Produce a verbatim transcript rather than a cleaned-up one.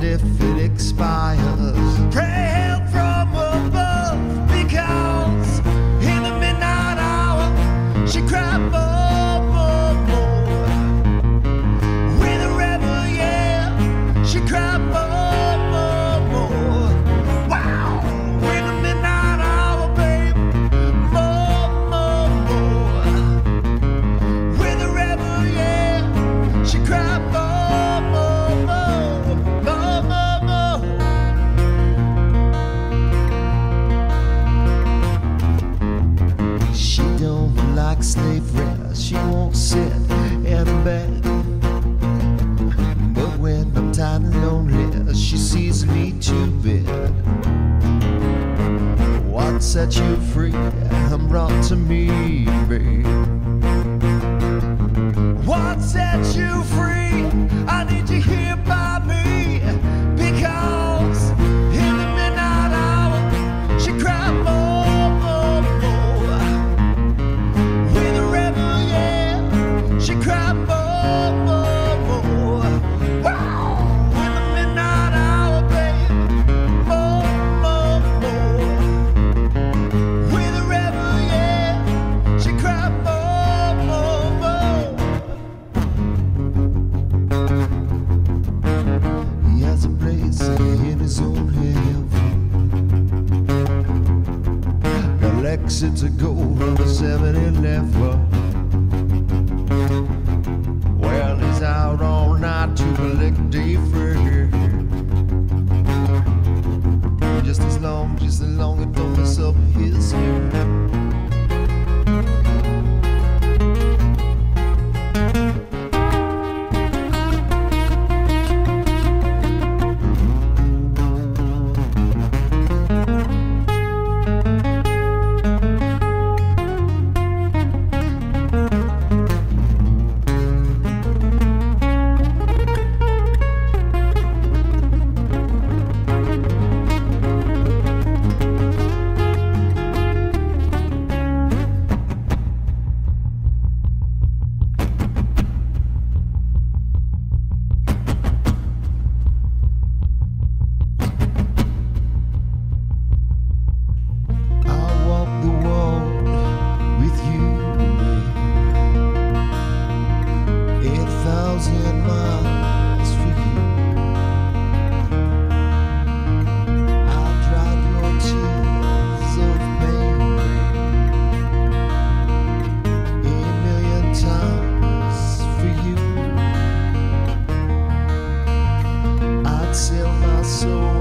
if it expires. Pray help from above, because in the midnight hour she cried more, more, more. With a rebel, yeah, she cried more, more, more. Wow, in the midnight hour, babe, more, more, more. With a rebel, yeah, she cried more, more, more, more, more, more. She don't like slavery, she won't sit in bed. But when I'm tired and lonely, she sees me to bed. What set you free? I'm brought to me, babe. What set you free? I need you here by me, because in the midnight hour she cried more, more, more. With a rebel, yeah, she cried more, more, more. Wow, in the midnight hour, babe, more, more, more. With a rebel, yeah, she cried more, more, more. He has a place in his own heaven. Got exit to go from the seven eleven. Well, he's out all night to collect day fare. Just as long, just as long as don't mess up his hair. Sell my soul